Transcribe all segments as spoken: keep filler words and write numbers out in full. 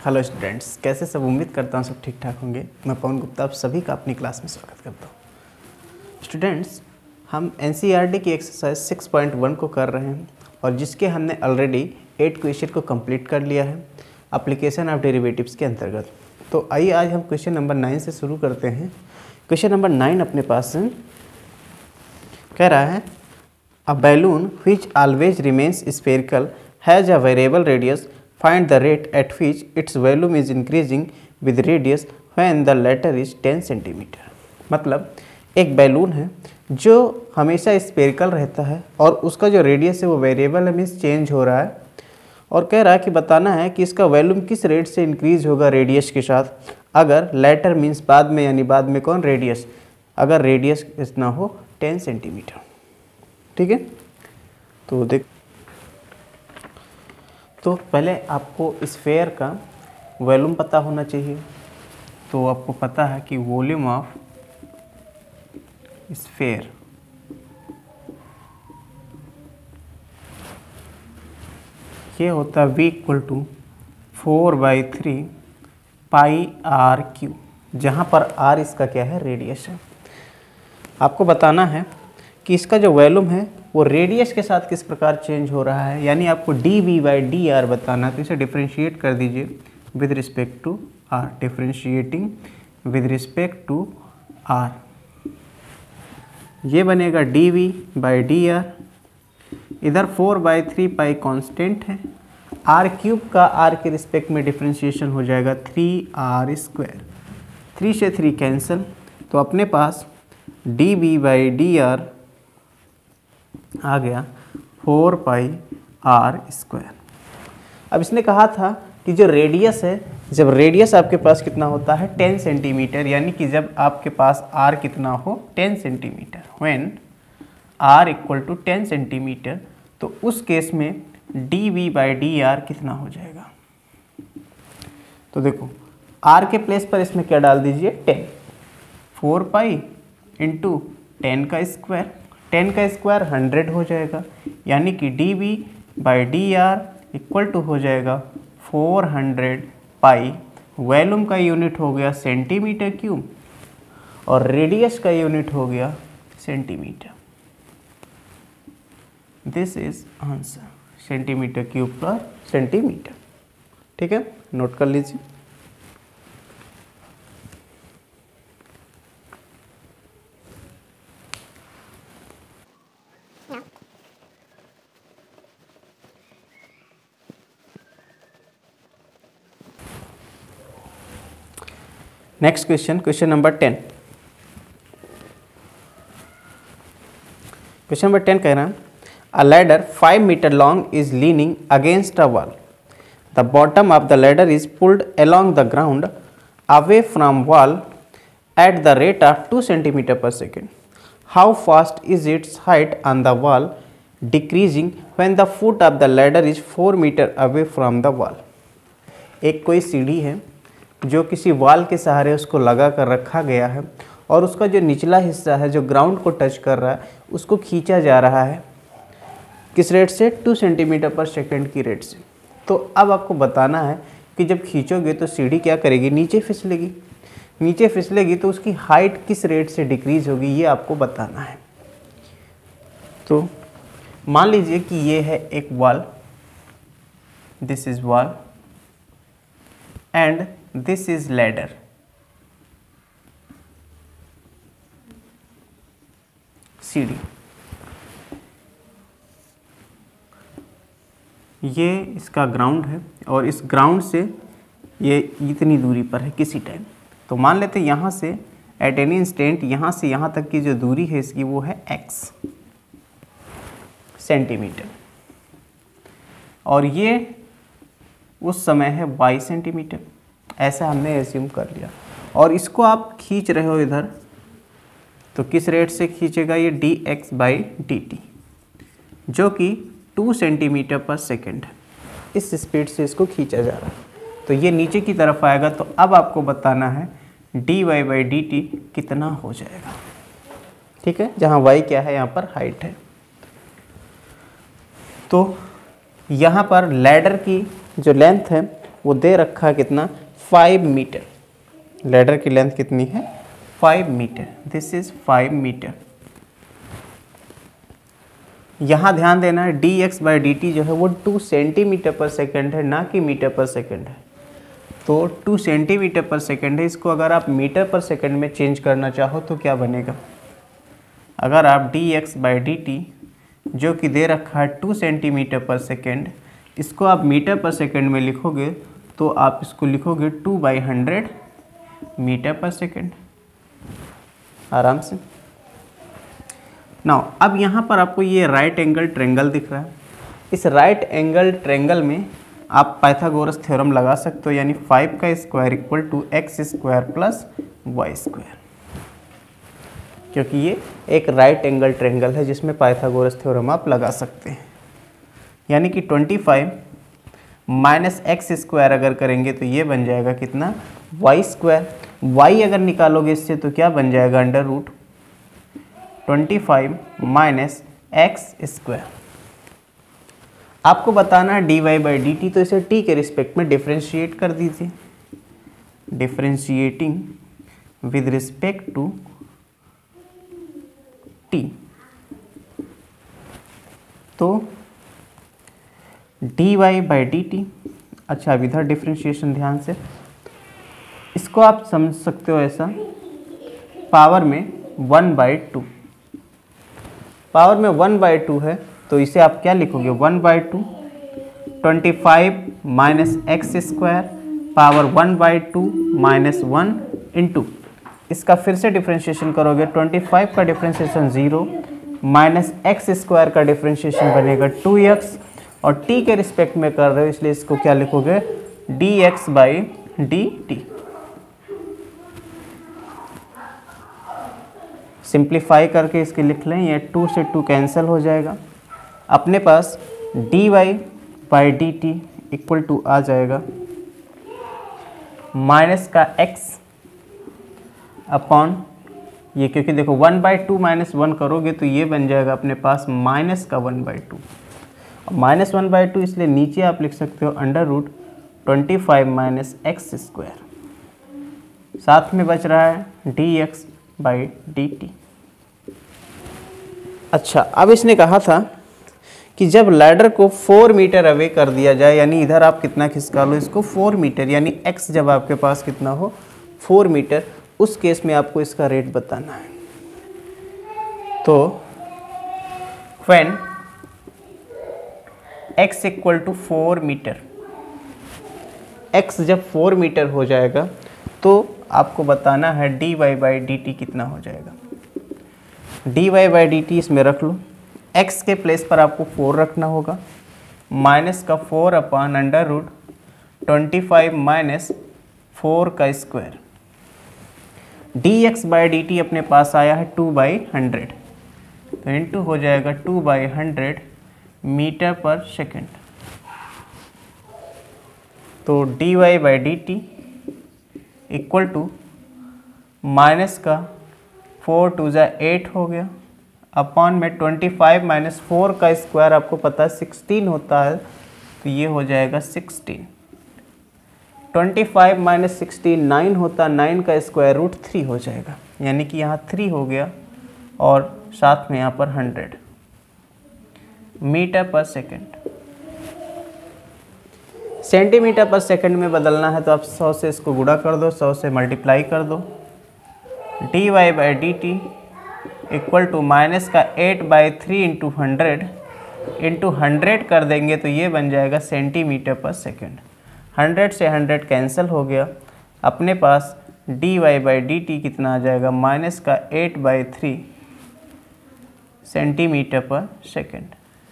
Hello students, कैसे सब? उम्मीद करता हूँ सब ठीक ठाक होंगे। मैं पवन गुप्ता आप सभी का अपनी क्लास में स्वागत करता हूँ। स्टूडेंट्स, हम एनसीईआरटी की एक्सरसाइज सिक्स पॉइंट वन को कर रहे हैं और जिसके हमने ऑलरेडी एट क्वेश्चन को कंप्लीट कर लिया है एप्लीकेशन ऑफ डेरिवेटिव्स के अंतर्गत। तो आइए आज हम क्वेश्चन नंबर नाइन से शुरू करते हैं। क्वेश्चन नंबर नाइन अपने पास है, कह रहा है a balloon which always remains spherical has a variable radius. Find the rate at which its volume is increasing with radius when the latter is ten centimetre. मतलब एक बैलून है जो हमेशा स्फेरिकल रहता है और उसका जो रेडियस है वो वेरिएबल है, मीन्स चेंज हो रहा है, और कह रहा है कि बताना है कि इसका वॉल्यूम किस रेट से इंक्रीज होगा रेडियस के साथ अगर लेटर मीन्स बाद में, यानी बाद में कौन, रेडियस, अगर रेडियस इतना हो टेन सेंटीमीटर। ठीक है, तो देख तो पहले आपको स्फेयर का वॉल्यूम पता होना चाहिए। तो आपको पता है कि वॉल्यूम ऑफ स्फेयर ये होता है V equal to four by three pi are cube, जहाँ पर आर इसका क्या है, रेडियस है। आपको बताना है कि इसका जो वॉल्यूम है वो रेडियस के साथ किस प्रकार चेंज हो रहा है, यानी आपको D we by D R बताना है। तो इसे डिफ्रेंशिएट कर दीजिए with respect to R, differentiating with respect to R, ये बनेगा D we by D R. इधर four by three pi constant है, आर क्यूब का आर के रिस्पेक्ट में डिफ्रेंशिएशन हो जाएगा थ्री आर स्क्वायर, थ्री से थ्री कैंसिल, तो अपने पास D we by D R आ गया फोर पाई आर स्क्वायर। अब इसने कहा था कि जो रेडियस है, जब रेडियस आपके पास कितना होता है टेन सेंटीमीटर, यानी कि जब आपके पास आर कितना हो ten centimetre, when are equal to ten centimetre, तो उस केस में D we by D R कितना हो जाएगा। तो देखो आर के प्लेस पर इसमें क्या डाल दीजिए, ten, four pi into ten का स्क्वायर, टेन का स्क्वायर हंड्रेड हो जाएगा, यानी कि D we by D R equal to हो जाएगा फोर हंड्रेड पाई। वॉल्यूम का यूनिट हो गया सेंटीमीटर क्यूब और रेडियस का यूनिट हो गया centimetre. This is answer, centimetre cube पर सेंटीमीटर। ठीक है, नोट कर लीजिए। Next question, question number ten. Question number ten कह रहा है a ladder five metre long is leaning against a wall, the bottom of the ladder is pulled along the ground away from wall at the rate of two centimetre पर second. How fast is its height on the wall decreasing when the foot of the ladder is four metre away from the wall. एक कोई सीढ़ी है जो किसी wall के सहारे उसको लगा कर रखा गया है और उसका जो निचला हिस्सा है जो ग्राउंड को टच कर रहा है उसको खींचा जा रहा है किस रेट से, टू सेंटीमीटर पर सेकंड की रेट से। तो अब आपको बताना है कि जब खींचोगे तो सीढ़ी क्या करेगी, नीचे फिसलेगी, नीचे फिसलेगी तो उसकी हाइट किस रेट से डिक्रीज होगी, ये आपको बताना है। तो मान लीजिए कि ये है एक wall, this is wall and this is ladder. सीढ़ी ये इसका ग्राउंड है और इस ग्राउंड से ये इतनी दूरी पर है किसी टाइम। तो मान लेते हैं यहाँ से एट एनी इंस्टेंट यहाँ से यहाँ तक की जो दूरी है इसकी वो है एक्स सेंटीमीटर और ये उस समय है वाई सेंटीमीटर, ऐसा हमने एज्यूम कर लिया। और इसको आप खींच रहे हो इधर, तो किस रेट से खींचेगा ये, D x by D T, जो कि टू सेंटीमीटर पर सेकेंड है। इस स्पीड से इसको खींचा जा रहा है, तो ये नीचे की तरफ आएगा। तो अब आपको बताना है D Y by D T कितना हो जाएगा। ठीक है, जहाँ वाई क्या है, यहाँ पर हाइट है। तो यहाँ पर लैडर की जो लेंथ है वो दे रखा है कितना, फाइव मीटर। लैडर की लेंथ कितनी है, five metre. This is five metre. यहाँ ध्यान देना है D x by D T जो है वो टू सेंटीमीटर पर सेकेंड है, ना कि मीटर पर सेकेंड है। तो टू सेंटीमीटर पर सेकेंड है, इसको अगर आप मीटर पर सेकेंड में चेंज करना चाहो तो क्या बनेगा, अगर आप D x by D T जो कि दे रखा है टू सेंटीमीटर पर सेकेंड, इसको आप मीटर पर सेकेंड में लिखोगे तो आप इसको लिखोगे टू बाई हंड्रेड मीटर पर सेकेंड, आराम से। नाउ अब यहाँ पर आपको ये राइट एंगल ट्रेंगल दिख रहा है। इस राइट एंगल ट्रेंगल में आप पाइथागोरस थ्योरम लगा सकते हो, यानी फाइव का square equal to x square plus Y square, क्योंकि ये एक राइट एंगल ट्रेंगल है जिसमें पाइथागोरस थ्योरम आप लगा सकते हैं। यानी कि twenty five minus X square अगर करेंगे तो ये बन जाएगा कितना, वाई स्क्वायर। वाई अगर निकालोगे इससे तो क्या बन जाएगा, under root twenty five minus X square. आपको बताना है D Y by D T, तो इसे टी के रिस्पेक्ट में डिफ्रेंशिएट कर दीजिए। Differentiating with respect to T, तो D Y by D T. अच्छा अब इधर डिफ्रेंशिएशन ध्यान से, इसको आप समझ सकते हो ऐसा, पावर में वन बाई टू, पावर में वन बाई टू है तो इसे आप क्या लिखोगे, one by two twenty five minus X square power one by two minus one into, इसका फिर से डिफ्रेंशिएशन करोगे, ट्वेंटी फाइव का differentiation zero minus X square का डिफ्रेंशिएशन बनेगा टू एक्स, और टी के रिस्पेक्ट में कर रहे हो इसलिए इसको क्या लिखोगे, D x by D T. Simplify करके इसके लिख लें, ये टू से टू कैंसिल हो जाएगा, अपने पास D Y by D T equal to आ जाएगा माइनस का एक्स अपॉन ये, क्योंकि देखो one by two minus one करोगे तो ये बन जाएगा अपने पास माइनस का one by two, minus one by two इसलिए नीचे आप लिख सकते हो under root twenty five minus X square, साथ में बच रहा है D x by D T. अच्छा अब इसने कहा था कि जब लैडर को फोर मीटर अवे कर दिया जाए, यानी इधर आप कितना खिसका लो इसको फोर मीटर, यानी एक्स जब आपके पास कितना हो फोर मीटर, उस केस में आपको इसका रेट बताना है। तो when x equal to four metre, x जब फोर मीटर हो जाएगा तो आपको बताना है D Y by D T कितना हो जाएगा। D Y by D T इसमें रख लो, x के प्लेस पर आपको फोर रखना होगा, माइनस का four upon under root twenty five minus four का square, D x by D T अपने पास आया है टू बाई हंड्रेड, तो इंटू हो जाएगा टू बाई हंड्रेड मीटर पर सेकेंड। तो D Y by D T equal to minus का फोर टू ज़ा एट हो गया, अपॉन में ट्वेंटी फाइव माइनस फोर का स्क्वायर आपको पता है सिक्सटीन होता है, तो ये हो जाएगा sixteen. Twenty five minus sixteen nine होता, नाइन का स्क्वायर रूट थ्री हो जाएगा, यानी कि यहाँ थ्री हो गया और साथ में यहाँ पर हंड्रेड मीटर पर सेकेंड। सेंटीमीटर पर सेकंड में बदलना है तो आप सौ से इसको गुणा कर दो, सौ से मल्टीप्लाई कर दो, D Y by D T equal to minus का eight by three into hundred into hundred कर देंगे तो ये बन जाएगा सेंटीमीटर पर सेकंड। हंड्रेड से हंड्रेड कैंसिल हो गया, अपने पास D Y by D T कितना आ जाएगा, माइनस का एट बाई थ्री सेंटीमीटर पर सेकंड।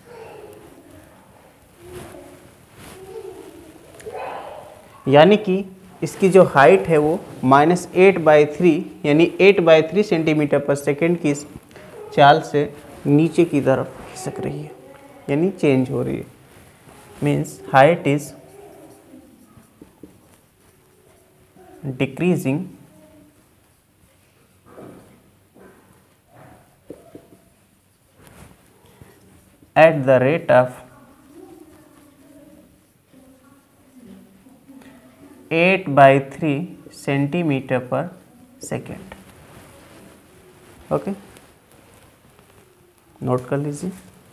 यानी कि इसकी जो हाइट है वो माइनस एट बाई थ्री यानी एट बाई थ्री सेंटीमीटर पर सेकेंड की चाल से नीचे की तरफ खिसक रही है, यानी चेंज हो रही है। Means height is decreasing at the rate of eight by three centimetre पर सेकेंड। ओके, नोट कर लीजिए।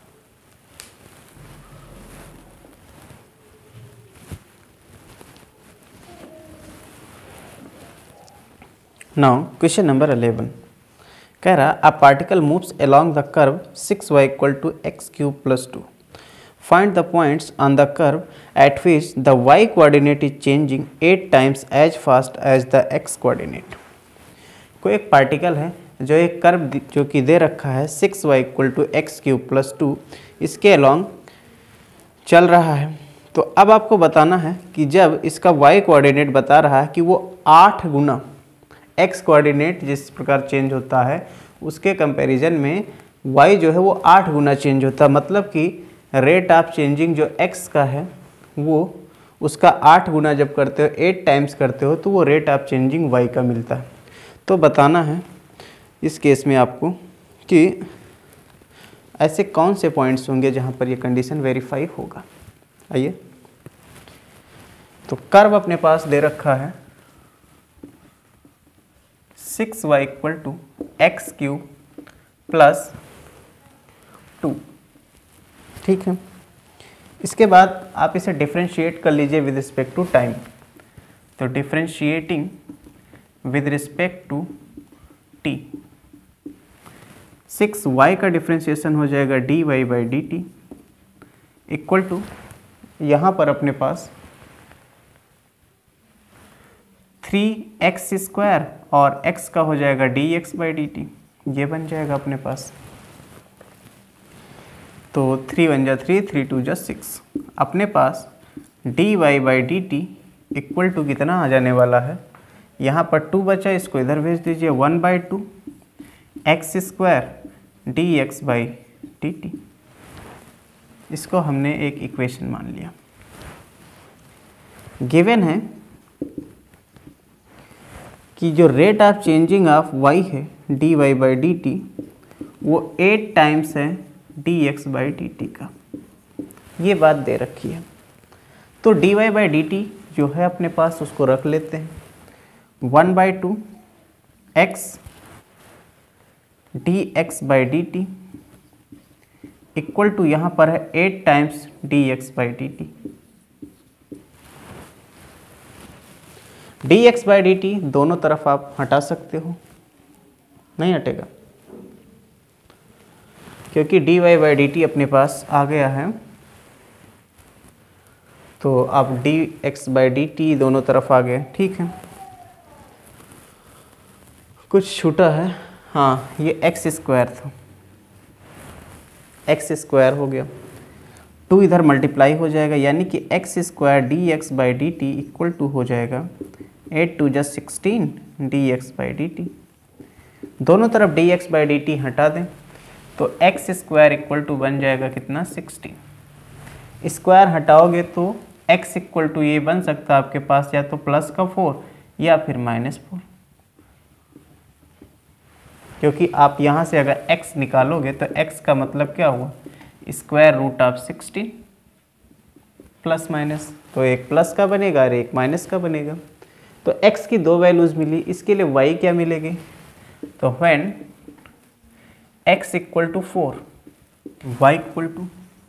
नाउ क्वेश्चन नंबर इलेवन कह रहा a particle moves along the curve six Y equal to x cube plus two. Find the points on the curve at which the Y coordinate is changing eight times as fast as the X coordinate. कोई एक particle है जो एक curve जो कि दे रखा है six Y equal to x cube plus two, इसके अलोंग चल रहा है। तो अब आपको बताना है कि जब इसका वाई कोऑर्डिनेट बता रहा है कि वो आठ गुना एक्स कोऑर्डिनेट जिस प्रकार चेंज होता है उसके कंपैरिजन में y जो है वो आठ गुना चेंज होता है, मतलब कि रेट ऑफ चेंजिंग जो x का है वो उसका आठ गुना जब करते हो, एट टाइम्स करते हो, तो वो रेट ऑफ चेंजिंग y का मिलता है। तो बताना है इस केस में आपको कि ऐसे कौन से पॉइंट्स होंगे जहाँ पर ये कंडीशन वेरीफाई होगा। आइए, तो कर्व अपने पास दे रखा है six Y equal to x cube plus two, ठीक है। इसके बाद आप इसे डिफ्रेंशिएट कर लीजिए विद रिस्पेक्ट टू टाइम। तो differentiating with respect to T, six Y का डिफ्रेंशिएशन हो जाएगा D Y by D T equal to, यहाँ पर अपने पास थ्री एक्स स्क्वायर और x का हो जाएगा D x by D T, ये बन जाएगा अपने पास। तो थ्री वन जा थ्री, थ्री टू जा सिक्स, अपने पास D Y by D T equal to कितना आ जाने वाला है, यहाँ पर टू बचा, इसको इधर भेज दीजिए, one by two x square D x by D t. इसको हमने एक इक्वेशन मान लिया। गिवन है कि जो rate of changing of y है D Y by D t वो एट टाइम्स है D x by D t का, ये बात दे रखी है। तो D Y by D T जो है अपने पास उसको रख लेते हैं, one by two x d x by D T equal to यहाँ पर है eight times d x by D t. D x by D t दोनों तरफ आप हटा सकते हो, नहीं हटेगा क्योंकि d Y by D T अपने पास आ गया है। तो आप D x by D t दोनों तरफ आ गए, ठीक है। कुछ छूटा है, हाँ ये एक्स स्क्वायर था, एक्स स्क्वायर हो गया, टू इधर मल्टीप्लाई हो जाएगा, यानी कि x square D x by D T equal to हो जाएगा eight two just sixteen d x by D t. दोनों तरफ d x by D t हटा दें तो एक्स स्क्वायर इक्वल टू बन जाएगा कितना, सिक्सटीन। स्क्वायर हटाओगे तो एक्स इक्वल टू ये बन सकता है आपके पास या तो प्लस का फोर या फिर माइनस फोर, क्योंकि आप यहाँ से अगर x निकालोगे तो x का मतलब क्या हुआ, square root of sixteen plus minus, तो एक प्लस का बनेगा और एक माइनस का बनेगा। तो x की दो वैल्यूज मिली, इसके लिए y क्या मिलेगी, तो when x equal to four y equal to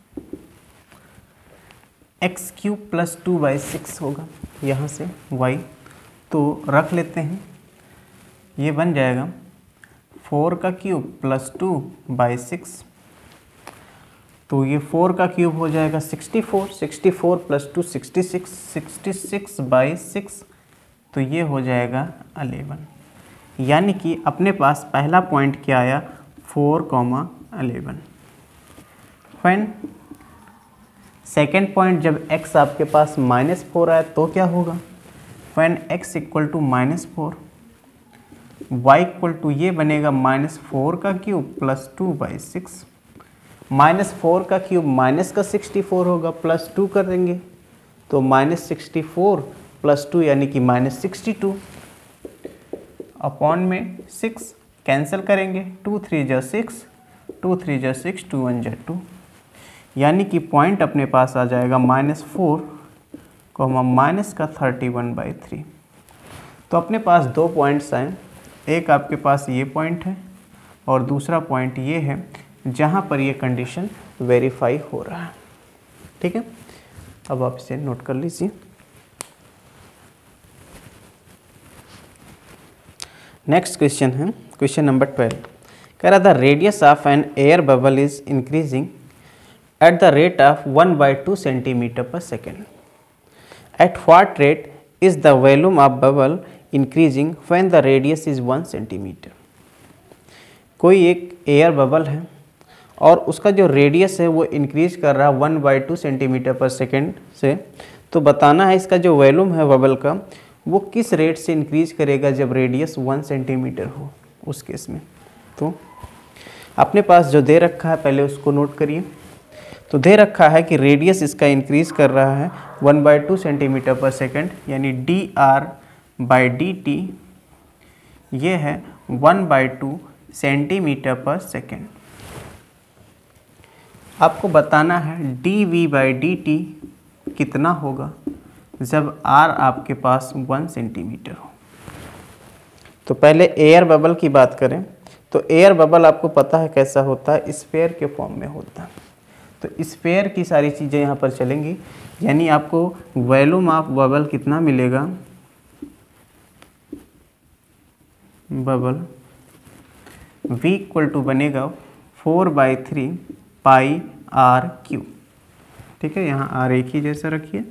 x cube plus two by six होगा, यहाँ से y तो रख लेते हैं, ये बन जाएगा फोर का cube plus two by six, तो ये फोर का क्यूब हो जाएगा sixty four, sixty four plus two sixty six, sixty six by six, तो ये हो जाएगा अलेवन। यानी कि अपने पास पहला पॉइंट क्या आया, four comma eleven. When second point जब x आपके पास माइनस फोर आया तो क्या होगा, when x equal to minus four, y equal to ये बनेगा माइनस फोर का cube plus two by six, minus four का क्यूब माइनस का सिक्सटी फोर होगा, प्लस टू कर देंगे तो minus sixty four plus two यानी कि माइनस सिक्सटी टू, अपॉन में सिक्स कैंसिल करेंगे, टू थ्री जा सिक्स, टू थ्री जा सिक्स, टू वन जा टू, यानी कि पॉइंट अपने पास आ जाएगा माइनस फोर कॉमा माइनस का थर्टी वन बाई थ्री। तो अपने पास दो पॉइंट्स आए, एक आपके पास ये पॉइंट है और दूसरा पॉइंट ये है जहाँ पर ये कंडीशन वेरीफाई हो रहा है। ठीक है, अब आप इसे नोट कर लीजिए। नेक्स्ट क्वेश्चन है क्वेश्चन नंबर ट्वेल्व। कह रहा था radius of an air bubble is increasing at the rate of one by two centimetre पर second. At what rate is the volume of bubble increasing when the radius is one centimeter. कोई एक air bubble है और उसका जो radius है वो increase कर रहा है वन बाई टू सेंटीमीटर पर सेकेंड से। तो बताना है इसका जो वॉल्यूम है बबल का वो किस रेट से इंक्रीज करेगा जब रेडियस वन सेंटीमीटर हो उस केस में। तो अपने पास जो दे रखा है पहले उसको नोट करिए। तो दे रखा है कि रेडियस इसका इंक्रीज कर रहा है वन बाई टू सेंटीमीटर पर second, d r R by D T ये है वन बाई टू सेंटीमीटर पर सेकेंड। आपको बताना है d we by D T कितना होगा जब आर आपके पास वन सेंटीमीटर हो। तो पहले एयर बबल की बात करें तो एयर बबल आपको पता है कैसा होता है, स्फीयर के फॉर्म में होता है। तो स्फीयर की सारी चीज़ें यहाँ पर चलेंगी, यानी आपको वॉल्यूम ऑफ बबल कितना मिलेगा, बबल V इक्वल टू बनेगा four by three pi are cube. ठीक है, यहाँ आर एक ही जैसा रखिए।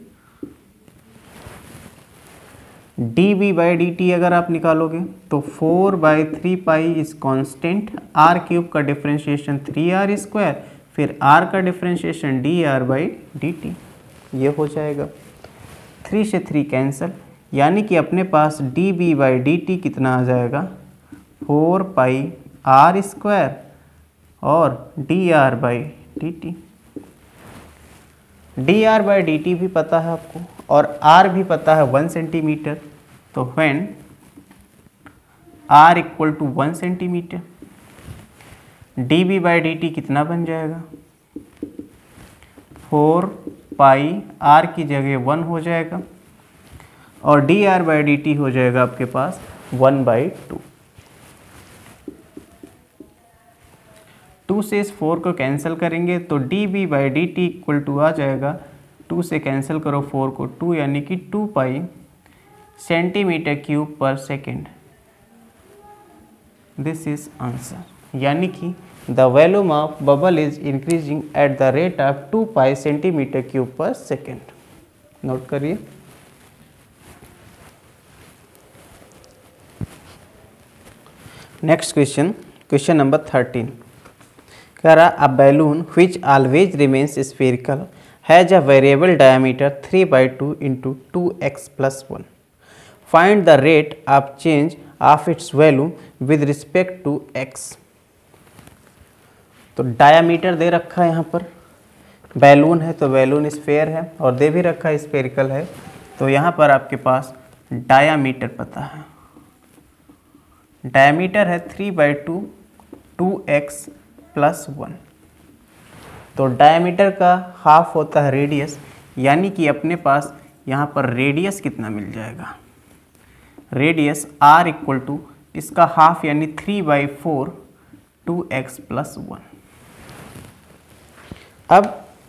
D we by D t अगर आप निकालोगे तो four by three pi is constant, r cube का डिफ्रेंशिएशन थ्री आर स्क्वायर, फिर आर का differentiation d R by D T, ये हो जाएगा। थ्री से थ्री कैंसिल, यानी कि अपने पास D we by D T कितना आ जाएगा, फोर पाई आर स्क्वायर और d R by D t. D R by D t भी पता है आपको और आर भी पता है वन सेंटीमीटर। तो when are equal to one centimeter d b by D T कितना बन जाएगा, फोर पाई आर की जगह वन हो जाएगा और d R by D t हो जाएगा आपके पास वन बाई टू। टू से इस फोर को कैंसिल करेंगे तो d b by D T equal to आ जाएगा, टू से कैंसिल करो फोर को टू, यानी कि two pi centimeter cube per second. This is answer, यानी कि the volume of bubble is increasing at the rate of two pi centimeter cube per second. Note करिए। Next question, question number thirteen. कह रहा a balloon which always remains spherical has a variable diameter three by two into two x plus one. Find the rate of change of its value with respect to x. तो diameter दे रखा है यहाँ पर, balloon है तो balloon sphere है और दे भी रखा है स्फेरिकल है। तो यहाँ पर आपके पास डायमीटर पता है, डायमीटर है three by two two x plus one. तो डायमीटर का हाफ होता है रेडियस, यानी कि अपने पास यहाँ पर रेडियस कितना मिल जाएगा, रेडियस आर इक्वल टू इसका हाफ यानी three by four two x plus one. अब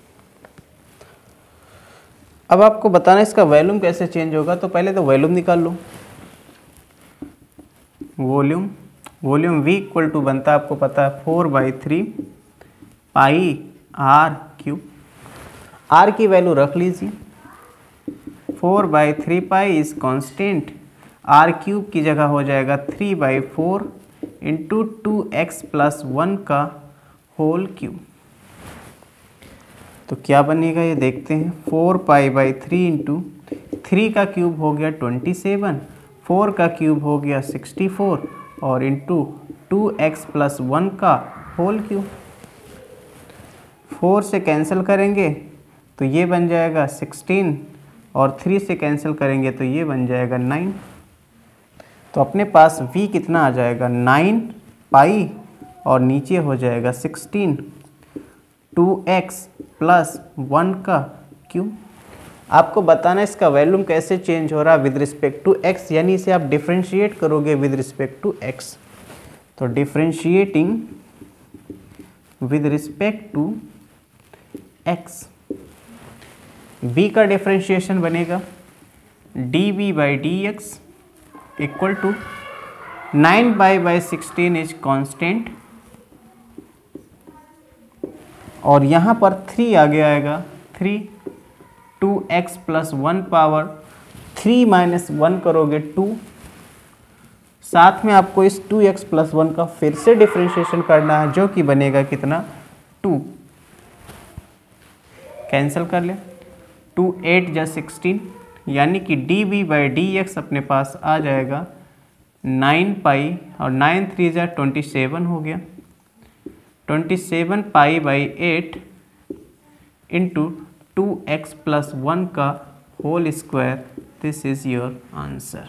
अब आपको बताना इसका वॉल्यूम कैसे चेंज होगा। तो पहले तो वॉल्यूम निकाल लो। Volume volume V equal to बनता है आपको पता है four by three pi r cube. R की वैल्यू रख लीजिए, four by three pi is constant, r cube की जगह हो जाएगा three by four into two x plus one का होल क्यूब। तो क्या बनेगा ये देखते हैं। Four pi by three into three का क्यूब हो गया ट्वेंटी सेवन, फोर का क्यूब हो गया सिक्सटी फोर और into two x plus one का होल क्यूब। फोर से कैंसिल करेंगे तो ये बन जाएगा सिक्सटीन और थ्री से कैंसिल करेंगे तो ये बन जाएगा नाइन। तो अपने पास v कितना आ जाएगा, नाइन पाई और नीचे हो जाएगा sixteen two x plus one का क्यूब। आपको बताना इसका वॉल्यूम कैसे चेंज हो रहा है विद रिस्पेक्ट टू एक्स, यानी इसे आप डिफ्रेंशिएट करोगे विद रिस्पेक्ट टू एक्स। तो differentiating with respect to x, b का डिफ्रेंशिएशन बनेगा D we by d x equal to nine by by sixteen is constant, और यहाँ पर थ्री आगे आएगा, three two x plus one power three minus one करोगे two, साथ में आपको इस टू एक्स प्लस वन का फिर से डिफ्रेंशिएशन करना है जो कि बनेगा कितना, टू। कैंसिल कर ले, टू एट जा सिक्सटीन, यानी कि D we by d x अपने पास आ जाएगा नाइन पाई, और नाइन थ्री जा ट्वेंटी सेवन हो गया, twenty seven pi by eight into two x plus one का whole square, this is your answer.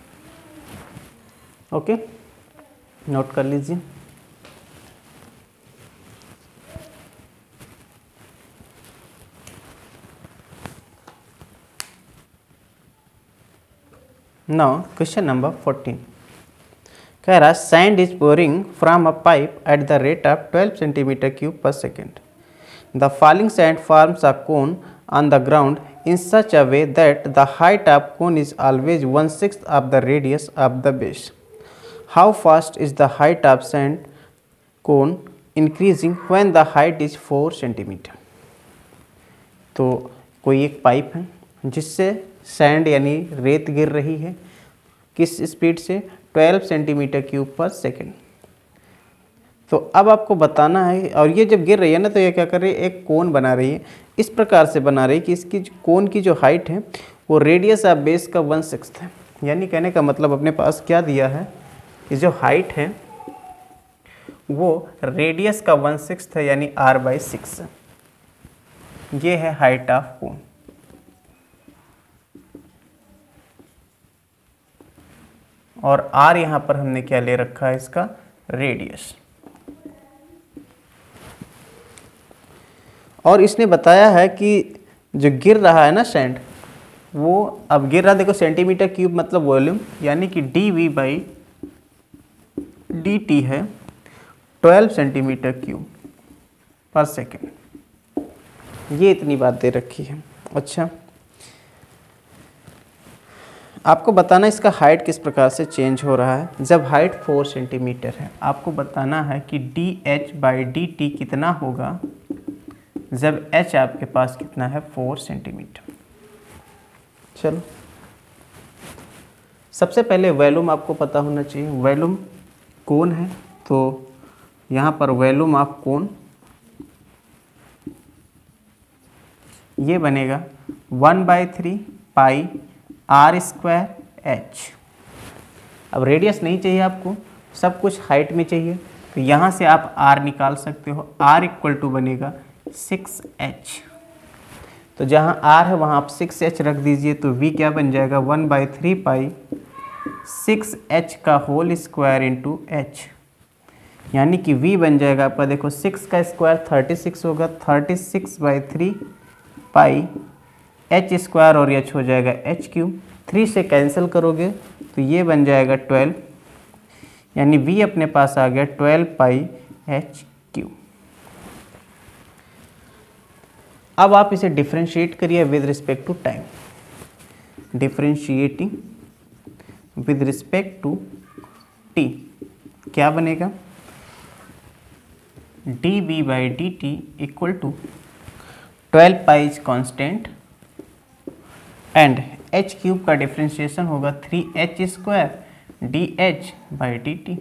Okay, note कर लीजिए। नाउ क्वेश्चन नंबर फोर्टीन कह रहा sand is pouring from a pipe at the rate of twelve centimeter cube per second. The falling sand forms a cone on the ground in such a way that the height of cone is always one sixth of the radius of the base. How fast is the height of sand cone increasing when the height is four centimeter? तो कोई एक pipe है जिससे sand यानी रेत गिर रही है, किस स्पीड से, twelve centimeter cube per second. तो अब आपको बताना है, और ये जब गिर रही है ना तो ये क्या कर रही है, एक कोन बना रही है, इस प्रकार से बना रही है कि इसकी कोन की जो हाइट है वो रेडियस ऑफ बेस का वन सिक्स्थ है। यानी कहने का मतलब अपने पास क्या दिया है कि जो हाइट है वो रेडियस का वन सिक्स्थ है, यानी आर बाई सिक्स। ये है हाइट ऑफ कोन। और आर यहाँ पर हमने क्या ले रखा है, इसका रेडियस। और इसने बताया है कि जो गिर रहा है ना सैंड, वो अब गिर रहा, देखो सेंटीमीटर क्यूब मतलब वॉल्यूम, यानी कि D we by D t है twelve centimeter cube per second. ये इतनी बात दे रखी है। अच्छा, आपको बताना इसका हाइट किस प्रकार से चेंज हो रहा है। जब हाइट फोर सेंटीमीटर है, आपको बताना है कि d h by D T कितना होगा जब h आपके पास कितना है, फोर सेंटीमीटर। चलो, सबसे पहले वॉल्यूम आपको पता होना चाहिए। वॉल्यूम कोन है, तो यहाँ पर वॉल्यूम ऑफ कोन ये बनेगा one by three pi r square h. अब रेडियस नहीं चाहिए आपको, सब कुछ हाइट में चाहिए, तो यहाँ से आप r निकाल सकते हो। r इक्वल टू बनेगा सिक्स एच। तो जहाँ r है वहाँ आप सिक्स एच रख दीजिए, तो v क्या बन जाएगा, one by three pi six h का होल स्क्वायर इंटू एच, यानी कि v बन जाएगा आपका, देखो सिक्स का स्क्वायर थर्टी सिक्स होगा, thirty six by three pi h square और एच हो जाएगा एच क्यूब। थ्री से कैंसिल करोगे तो ये बन जाएगा ट्वेल्व, यानी v अपने पास आ गया ट्वेल्व पाई एच क्यूब। अब आप इसे डिफ्रेंशिएट करिए with respect to time. Differentiating with respect to t क्या बनेगा, d b by D T equal to twelve pi is constant and h cube का डिफ्रेंशिएशन होगा three h square d h by D t.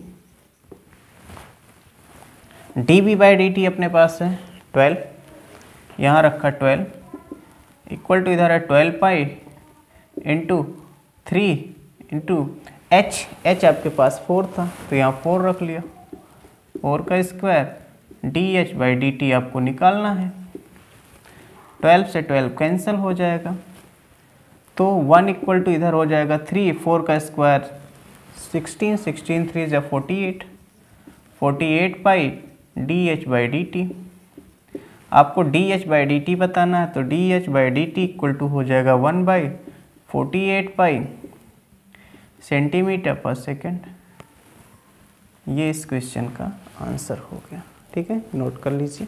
D b by D T अपने पास है twelve, यहाँ रखा twelve equal to इधर है twelve pi into three into h, h आपके पास फोर था तो यहाँ फोर रख लिया, फोर का square d h by D t आपको निकालना है। ट्वेल्व से ट्वेल्व कैंसिल हो जाएगा, तो वन इक्वल टू इधर हो जाएगा थ्री, फोर का स्क्वायर सिक्सटीन, सिक्सटीन थ्री जा forty eight, forty eight pi d h by D t. आपको d h by D t बताना है, तो d h by D T equal to हो जाएगा one by forty eight pi centimeter पर second. ये इस क्वेश्चन का आंसर हो गया। ठीक है, नोट कर लीजिए।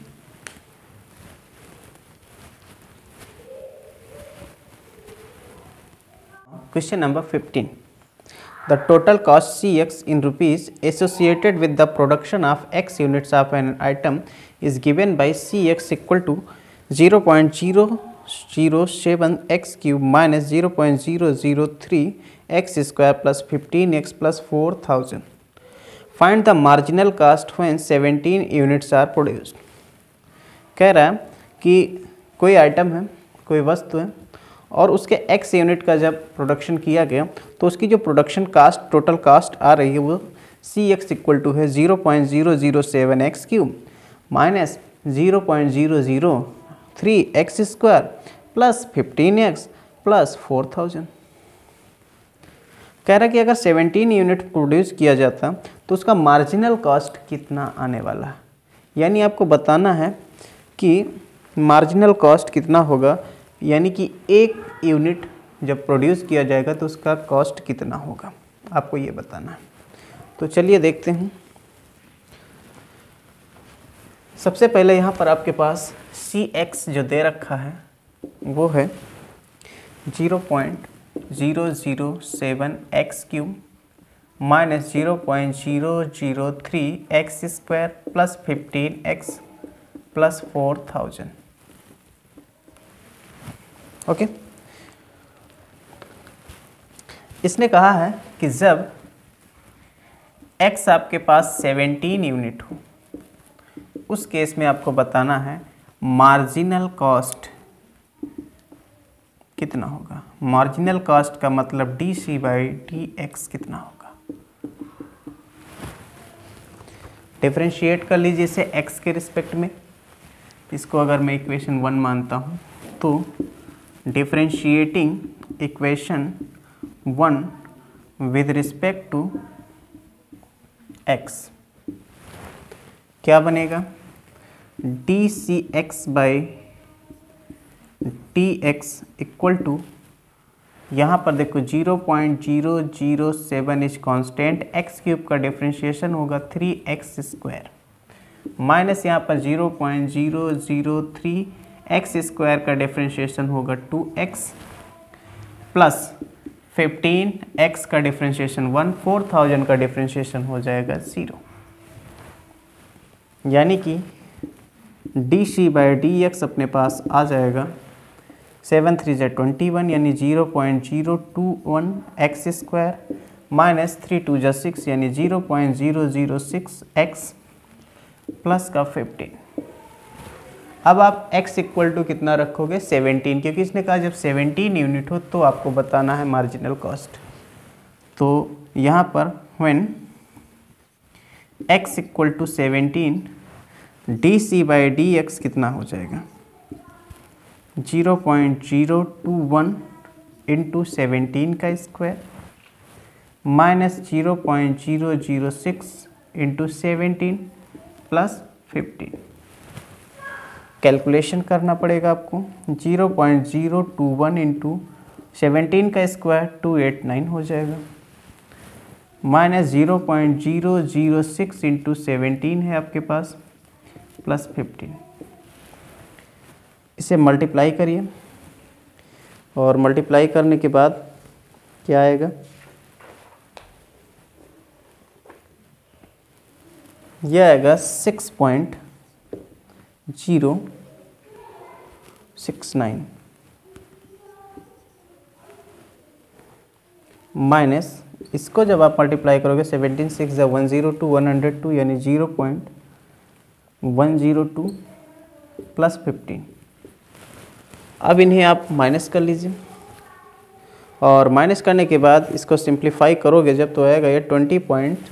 Question number fifteen, the total cost C x in rupees associated with the production of X units of an item is given by C x equal to zero point zero zero seven x cube minus zero point zero zero three x square plus fifteen x plus four thousand. Find the marginal cost when seventeen units are produced. कह रहा है कि कोई item है, कोई वस्तु है और उसके x यूनिट का जब प्रोडक्शन किया गया तो उसकी जो प्रोडक्शन कास्ट टोटल कास्ट आ रही है वो सी एक्स इक्वल टू है zero point zero zero seven x cube minus zero point zero zero three x square plus fifteen x plus four thousand. कह रहा है कि अगर सेवनटीन यूनिट प्रोड्यूस किया जाता तो उसका मार्जिनल कॉस्ट कितना आने वाला है, यानी आपको बताना है कि मार्जिनल कॉस्ट कितना होगा, यानी कि एक यूनिट जब प्रोड्यूस किया जाएगा तो उसका कॉस्ट कितना होगा, आपको ये बताना है। तो चलिए देखते हैं। सबसे पहले यहाँ पर आपके पास सी एक्स जो दे रखा है वो है zero point zero zero seven x cube minus zero point zero zero three x square plus fifteen x plus four thousand. Okay, इसने कहा है कि जब x आपके पास सेवनटीन यूनिट हो उस केस में आपको बताना है मार्जिनल कॉस्ट कितना होगा। मार्जिनल कॉस्ट का मतलब d C by d x कितना होगा। डिफरेंशिएट कर लीजिए इसे x के रिस्पेक्ट में। इसको अगर मैं इक्वेशन वन मानता हूँ तो differentiating equation one with respect to x क्या बनेगा, d C x by d x equal to, यहाँ पर देखो zero point zero zero seven is constant, x cube का डिफरेंशिएशन होगा थ्री एक्स स्क्वायर माइनस यहाँ पर zero point zero zero three x square का डिफरेंशिएशन होगा two x plus fifteen x का डिफरेंशिएशन वन, फोर थाउजेंड का differentiation हो जाएगा ज़ीरो, यानी कि D C by d x अपने पास आ जाएगा सेवन थ्री ज़ै ट्वेंटी वन, यानी zero point zero two one x square minus three two ज़ै सिक्स, यानी zero point zero zero six x plus का फिफ्टीन। अब आप x इक्वल टू कितना रखोगे, सेवनटीन, क्योंकि इसने कहा जब सेवनटीन यूनिट हो तो आपको बताना है मार्जिनल कॉस्ट। तो यहाँ पर when x equal to seventeen, d C by d x कितना हो जाएगा, zero point zero two one into seventeen का square minus zero point zero zero six into seventeen plus fifteen. Calculation करना पड़ेगा आपको, zero point zero two one into seventeen का square two eight nine हो जाएगा minus zero point zero zero six into seventeen है आपके पास plus fifteen. इसे मल्टीप्लाई करिए और मल्टीप्लाई करने के बाद क्या आएगा, यह आएगा six point zero six nine minus, इसको जब आप मल्टीप्लाई करोगे सेवनटीन सिक्स ज़ै one zero two one hundred two, यानी zero point one zero two plus fifteen. अब इन्हें आप माइनस कर लीजिए और माइनस करने के बाद इसको सिंप्लीफाई करोगे जब तो आएगा ये twenty point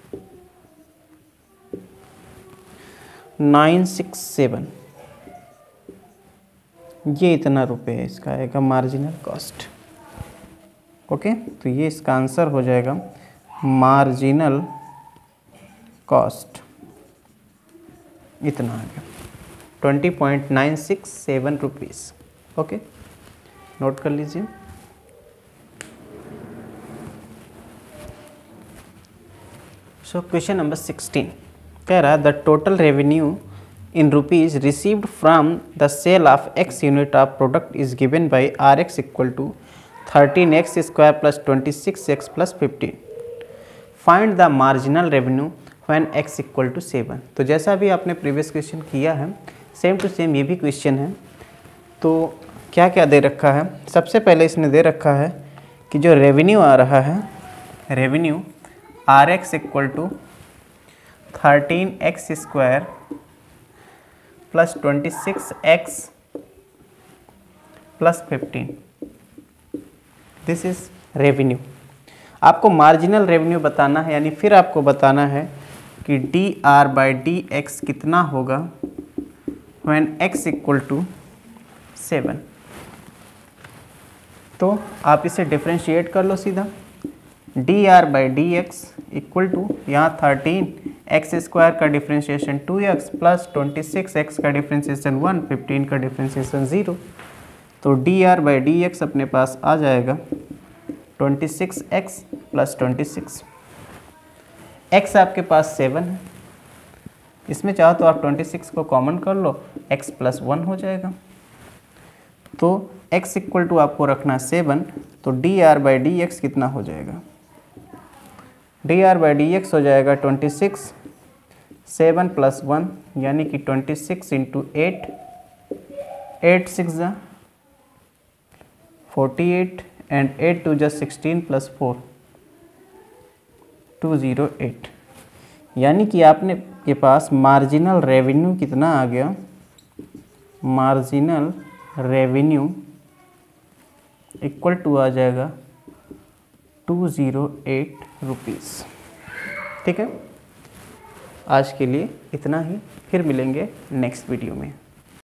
nine six seven, ये इतना रुपए है इसका आएगा मार्जिनल कॉस्ट। ओके, तो ये इसका आंसर हो जाएगा मार्जिनल कॉस्ट इतना आ गया। Twenty point nine six seven rupees. Okay, note कर लीजिए। सो क्वेश्चन नंबर सिक्सटीन कह रहा है the total revenue in rupees received from the sale of x unit of product is given by rx equal to thirteen x square plus twenty-six x plus fifteen. Find the marginal revenue when x equal to seven. तो जैसा भी आपने previous question किया है same to same ये भी question है। तो क्या क्या दे रखा है, सबसे पहले इसने दे रखा है कि जो रेवेन्यू आ रहा है, revenue R x equal to thirteen x square plus twenty six x plus fifteen, this is revenue. आपको मार्जिनल रेवेन्यू बताना है, यानी फिर आपको बताना है कि d R by d x कितना होगा when x equal to seven. तो आप इसे डिफ्रेंशिएट कर लो सीधा, d R by d x equal to यहाँ थर्टीन एक्स स्क्वायर का differentiation two x plus twenty six x का डिफ्रेंशिएशन वन, फिफ्टीन का डिफ्रेंशिएशन ज़ीरो। तो d R by d x अपने पास आ जाएगा twenty six x plus twenty six. X आपके पास सेवन है, इसमें चाहो तो आप ट्वेंटी सिक्स को कॉमन कर लो, एक्स प्लस वन हो जाएगा। तो x इक्वल टू आपको रखना सेवन, तो d R by d x कितना हो जाएगा, d R by d x हो जाएगा twenty six, seven plus one यानी कि twenty six into eight, eight six ज़ा forty eight and eight two ज़ा sixteen plus four two zero eight. यानी कि आपने के पास मार्जिनल रेवेन्यू कितना आ गया, मार्जिनल रेवेन्यू इक्वल टू आ जाएगा टू ज़ीरो एट रुपीज़। ठीक है, आज के लिए इतना ही, फिर मिलेंगे नेक्स्ट वीडियो में।